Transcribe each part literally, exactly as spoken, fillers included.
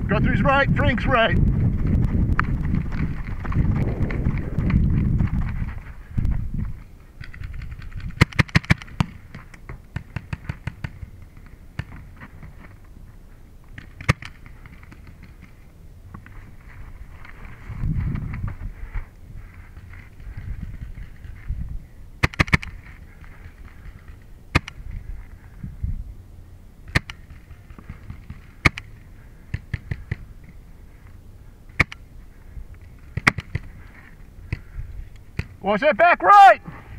Guthrie's right, Frank's right. Watch that back right!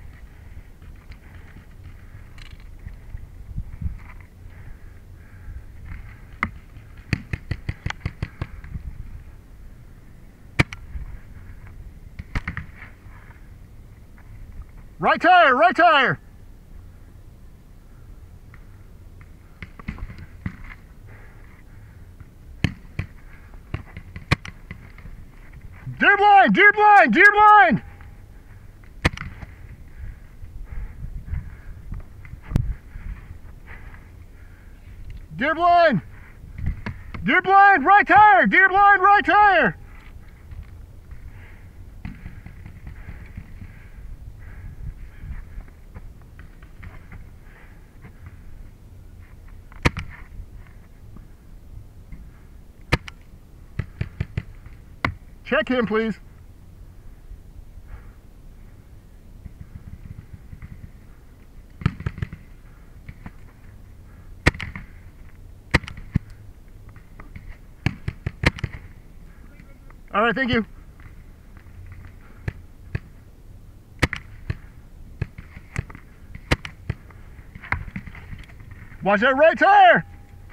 Right tire, right tire! Deer blind, deer blind, deer blind! Deer blind! Deer blind, right tire! Deer blind, right tire! Check him, please. All right, thank you. Watch that right tire.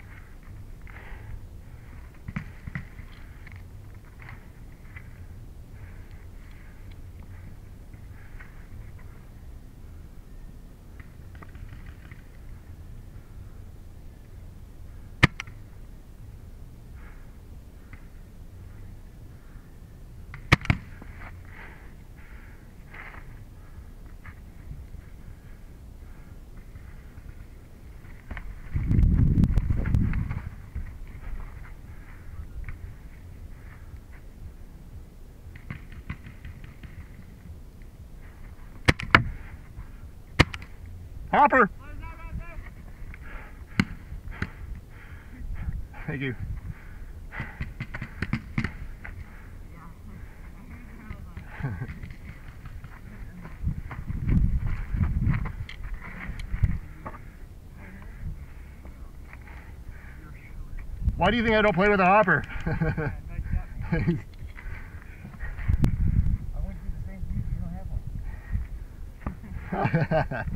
Hopper. Thank you. Why do you think I don't play with a hopper? I went through the same thing, you don't have one.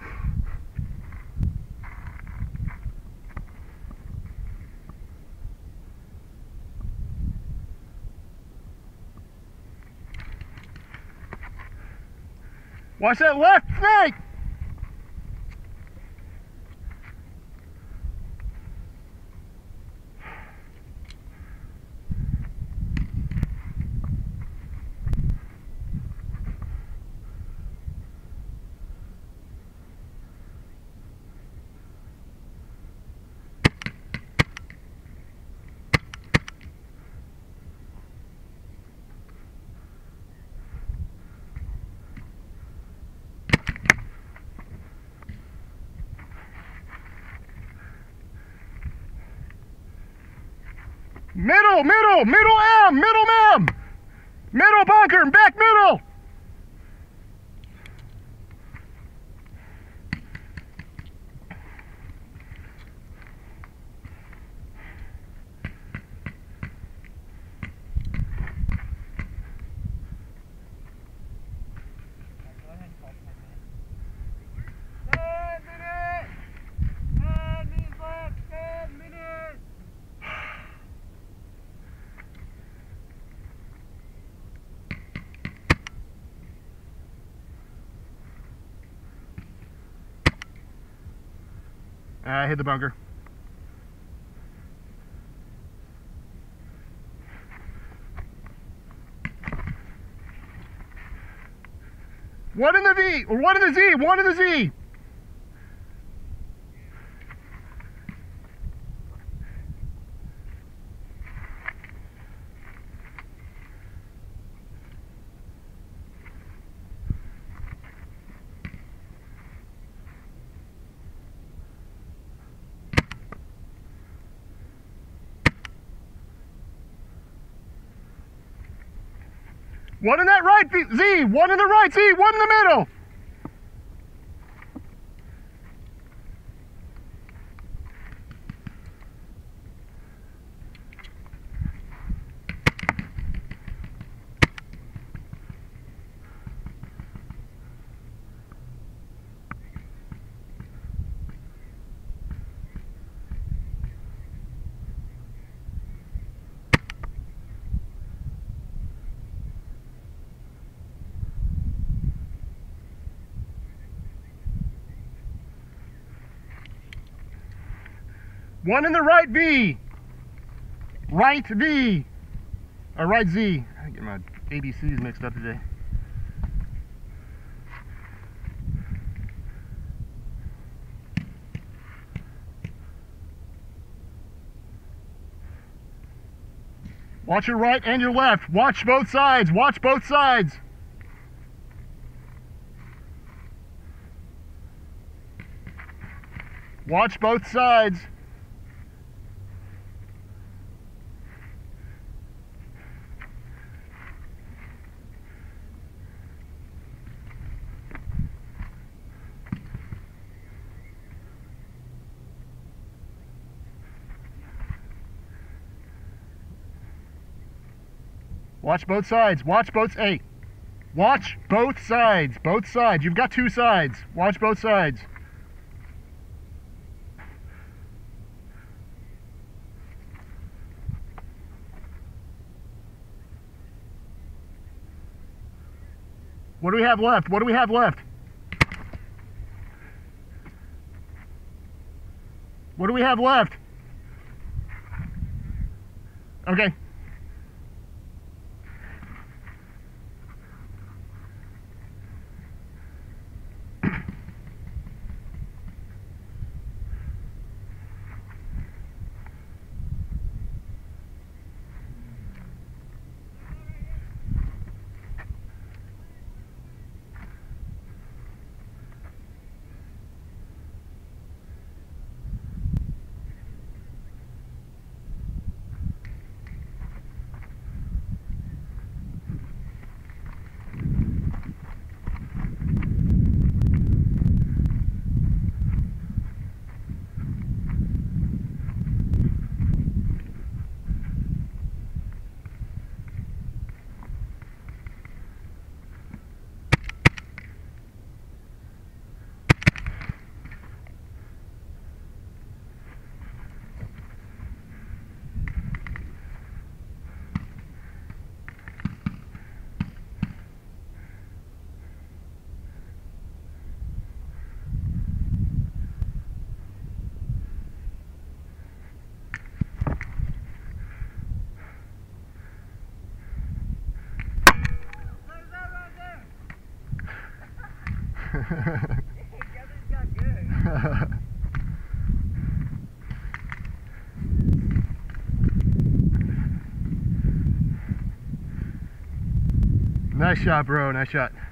Watch that left snake! Middle, middle, middle M, middle M, middle bunker, back middle. I hit the bunker. One in the V, or one in the Z, one in the Z. One in that right Z, one in the right Z, one in the middle. One in the right V. Right V. Or right Z. I get my A B Cs mixed up today. Watch your right and your left. Watch both sides. Watch both sides. Watch both sides. Watch both sides. Watch both. Hey, watch both sides. Both sides. You've got two sides. Watch both sides. What do we have left? What do we have left? What do we have left? Okay. Guthrie's got good. Nice shot, bro. Nice shot.